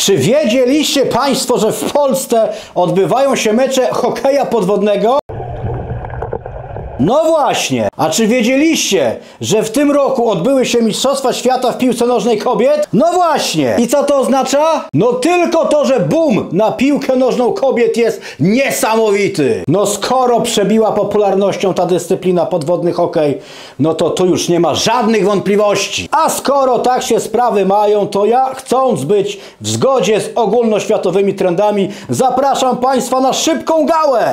Czy wiedzieliście Państwo, że w Polsce odbywają się mecze hokeja podwodnego? No właśnie, a czy wiedzieliście, że w tym roku odbyły się Mistrzostwa Świata w piłce nożnej kobiet? No właśnie! I co to oznacza? No tylko to, że boom na piłkę nożną kobiet jest niesamowity! No skoro przebiła popularnością ta dyscyplina podwodny hokej, no to tu już nie ma żadnych wątpliwości. A skoro tak się sprawy mają, to ja, chcąc być w zgodzie z ogólnoświatowymi trendami, zapraszam Państwa na szybką gałę!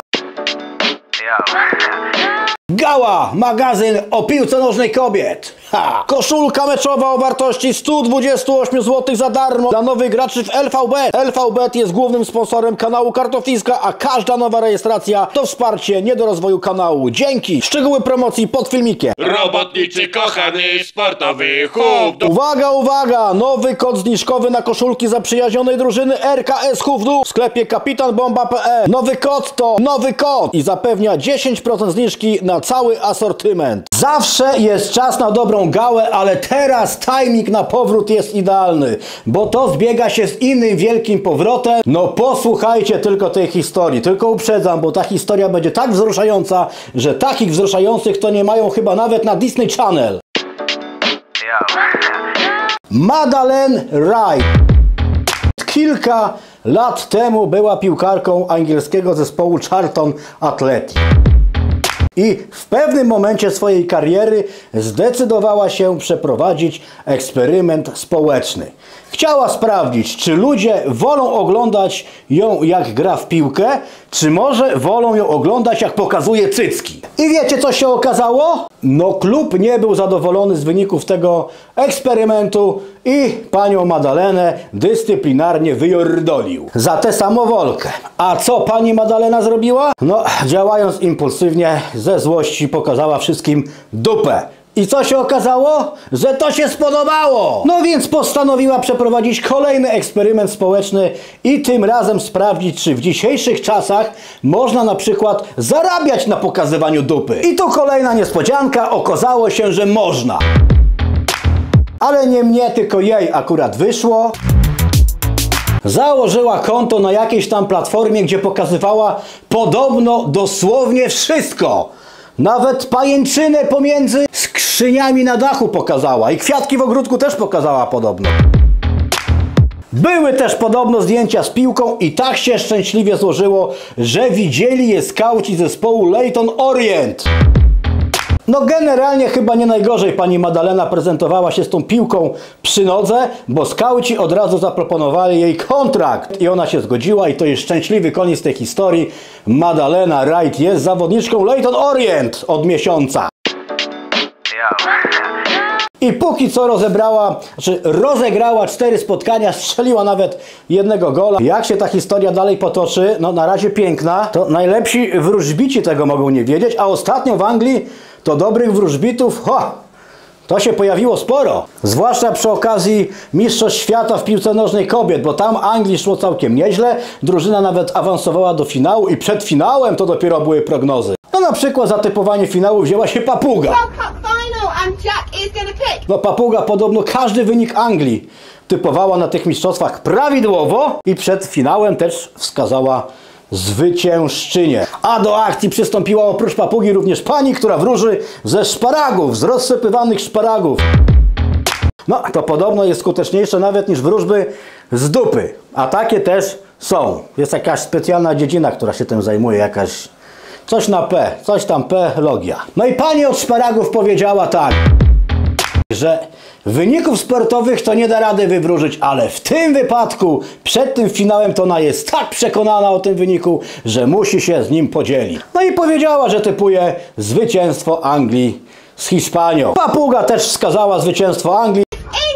Gała! Magazyn o piłce nożnej kobiet! Ha! Koszulka meczowa o wartości 128 zł za darmo dla nowych graczy w LVBet. LVBet jest głównym sponsorem kanału Kartofliska, a każda nowa rejestracja to wsparcie nie do rozwoju kanału. Dzięki! Szczegóły promocji pod filmikiem. Robotniczy, kochany, sportowy chłop. Uwaga, uwaga! Nowy kod zniżkowy na koszulki zaprzyjaźnionej drużyny RKS Hufdu w sklepie kapitanbomba.pl. Nowy kod to nowy kod i zapewnia 10% zniżki na cały asortyment. Zawsze jest czas na dobrą gałę, ale teraz timing na powrót jest idealny, bo to zbiega się z innym wielkim powrotem. No posłuchajcie tylko tej historii, tylko uprzedzam, bo ta historia będzie tak wzruszająca, że takich wzruszających to nie mają chyba nawet na Disney Channel. Madeleine Wright kilka lat temu była piłkarką angielskiego zespołu Charlton Athletic. I w pewnym momencie swojej kariery zdecydowała się przeprowadzić eksperyment społeczny. Chciała sprawdzić, czy ludzie wolą oglądać ją, jak gra w piłkę, czy może wolą ją oglądać, jak pokazuje cycki. I wiecie, co się okazało? No klub nie był zadowolony z wyników tego eksperymentu i panią Madalenę dyscyplinarnie wyjordolił za tę samowolkę. A co pani Madalena zrobiła? No, działając impulsywnie, ze złości pokazała wszystkim dupę. I co się okazało? Że to się spodobało! No więc postanowiła przeprowadzić kolejny eksperyment społeczny i tym razem sprawdzić, czy w dzisiejszych czasach można na przykład zarabiać na pokazywaniu dupy. I tu kolejna niespodzianka, okazało się, że można. Ale nie mnie, tylko jej akurat wyszło. Założyła konto na jakiejś tam platformie, gdzie pokazywała podobno dosłownie wszystko. Nawet pajęczynę pomiędzy skrzyniami na dachu pokazała i kwiatki w ogródku też pokazała podobno. Były też podobno zdjęcia z piłką i tak się szczęśliwie złożyło, że widzieli je skauci zespołu Leyton Orient. No generalnie chyba nie najgorzej pani Madalena prezentowała się z tą piłką przy nodze, bo skauci od razu zaproponowali jej kontrakt i ona się zgodziła i to jest szczęśliwy koniec tej historii. Madalena Wright jest zawodniczką Leyton Orient od miesiąca. I póki co rozegrała 4 spotkania, strzeliła nawet 1 gola. Jak się ta historia dalej potoczy, no na razie piękna, to najlepsi wróżbici tego mogą nie wiedzieć, a ostatnio w Anglii to dobrych wróżbitów, to się pojawiło sporo. Zwłaszcza przy okazji Mistrzostw Świata w piłce nożnej kobiet, bo tam Anglii szło całkiem nieźle. Drużyna nawet awansowała do finału i przed finałem to dopiero były prognozy. No na przykład za typowanie finału wzięła się Papuga. No Papuga podobno każdy wynik Anglii typowała na tych mistrzostwach prawidłowo i przed finałem też wskazała zwyciężczynię. A do akcji przystąpiła oprócz Papugi również pani, która wróży ze szparagów, z rozsypywanych szparagów. No, to podobno jest skuteczniejsze nawet niż wróżby z dupy. A takie też są. Jest jakaś specjalna dziedzina, która się tym zajmuje, jakaś coś na P, coś tam P, logia. No i pani od szparagów powiedziała tak, że wyników sportowych to nie da rady wywróżyć, ale w tym wypadku, przed tym finałem to ona jest tak przekonana o tym wyniku, że musi się z nim podzielić. No i powiedziała, że typuje zwycięstwo Anglii z Hiszpanią. Papuga też wskazała zwycięstwo Anglii.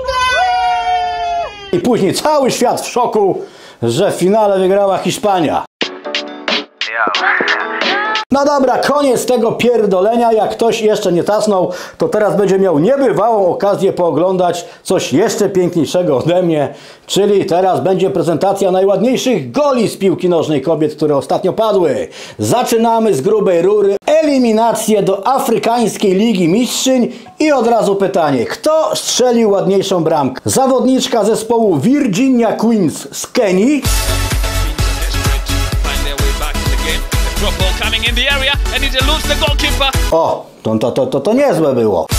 I później cały świat w szoku, że w finale wygrała Hiszpania. No dobra, koniec tego pierdolenia. Jak ktoś jeszcze nie tasnął, to teraz będzie miał niebywałą okazję pooglądać coś jeszcze piękniejszego ode mnie. Czyli teraz będzie prezentacja najładniejszych goli z piłki nożnej kobiet, które ostatnio padły. Zaczynamy z grubej rury. Eliminacje do Afrykańskiej Ligi Mistrzyń i od razu pytanie. Kto strzelił ładniejszą bramkę? Zawodniczka zespołu Virginia Queens z Kenii? O, to niezłe było.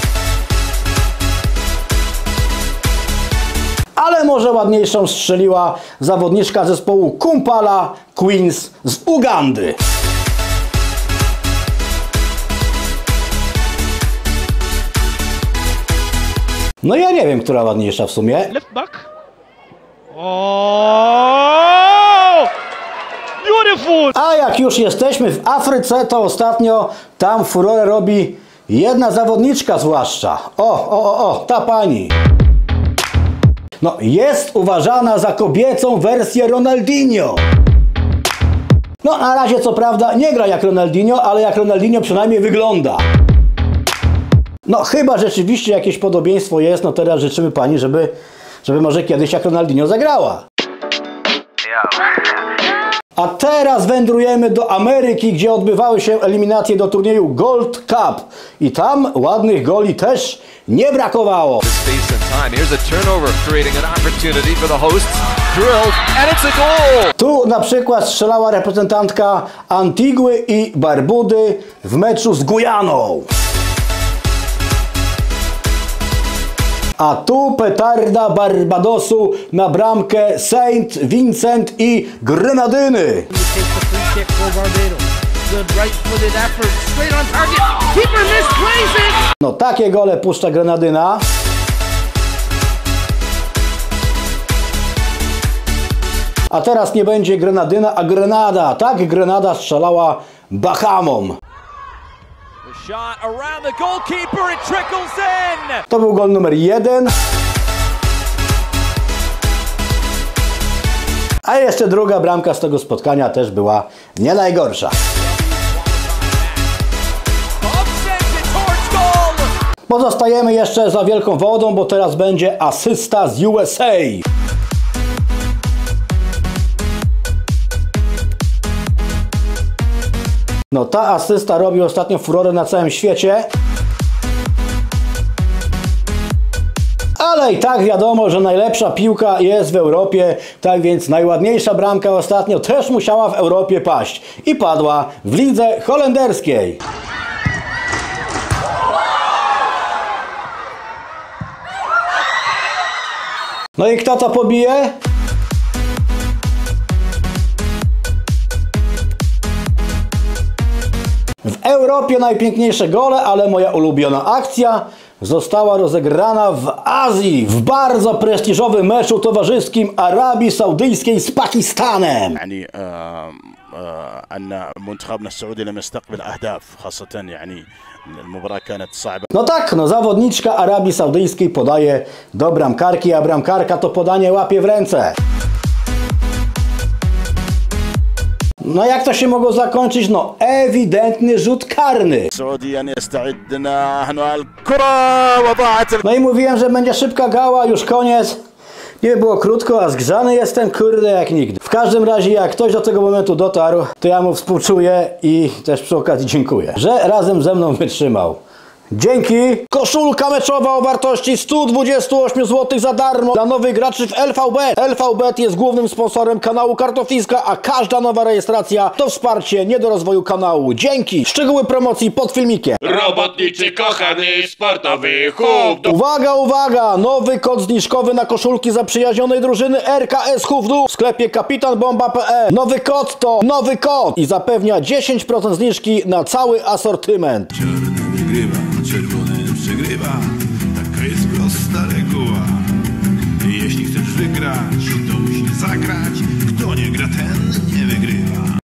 Ale może ładniejszą strzeliła zawodniczka zespołu Kumpala Queens z Ugandy. No ja nie wiem, która ładniejsza w sumie. Left back. Oh! Beautiful! A jak już jesteśmy w Afryce, to ostatnio tam furorę robi jedna zawodniczka zwłaszcza. Ta pani. No, jest uważana za kobiecą wersję Ronaldinho. No, na razie co prawda nie gra jak Ronaldinho, ale jak Ronaldinho przynajmniej wygląda. No, chyba rzeczywiście jakieś podobieństwo jest, no teraz życzymy pani, żeby może kiedyś jak Ronaldinho zagrała. A teraz wędrujemy do Ameryki, gdzie odbywały się eliminacje do turnieju Gold Cup. I tam ładnych goli też nie brakowało. Tu na przykład strzelała reprezentantka Antigły i Barbudy w meczu z Gujaną. A tu petarda Barbadosu na bramkę Saint Vincent i Grenadyny. No takie gole puszcza Grenadyna. A teraz nie będzie Grenadyna, a Grenada. Tak Grenada strzelała Bahamom. To był gol numer 1. A jeszcze druga bramka z tego spotkania też była nie najgorsza. Pozostajemy jeszcze za wielką wodą, bo teraz będzie asysta z USA. No ta asysta robi ostatnio furorę na całym świecie. Ale i tak wiadomo, że najlepsza piłka jest w Europie, tak więc najładniejsza bramka ostatnio też musiała w Europie paść. I padła w lidze holenderskiej. No i kto to pobije? W Europie najpiękniejsze gole, ale moja ulubiona akcja została rozegrana w Azji, w bardzo prestiżowym meczu towarzyskim Arabii Saudyjskiej z Pakistanem. No tak, no zawodniczka Arabii Saudyjskiej podaje do bramkarki, a bramkarka to podanie łapie w ręce. No jak to się mogło zakończyć? No ewidentny rzut karny. No i mówiłem, że będzie szybka gała, już koniec. Nie było krótko, a zgrzany jestem, kurde, jak nigdy. W każdym razie, jak ktoś do tego momentu dotarł, to ja mu współczuję i też przy okazji dziękuję, że razem ze mną wytrzymał. Dzięki! Koszulka meczowa o wartości 128 zł za darmo dla nowych graczy w LVB. LVB jest głównym sponsorem kanału Kartofliska, a każda nowa rejestracja to wsparcie niedorozwoju kanału. Dzięki! Szczegóły promocji pod filmikiem. Robotniczy, kochany, sportowy chłop. Uwaga, uwaga! Nowy kod zniżkowy na koszulki zaprzyjaźnionej drużyny RKS Hufdu w sklepie kapitanbomba.pl. Nowy kod to nowy kod i zapewnia 10% zniżki na cały asortyment. Wygrywa, czerwony przegrywa. Taka jest prosta reguła. Jeśli chcesz wygrać, to musisz zagrać. Kto nie gra, ten nie wygrywa.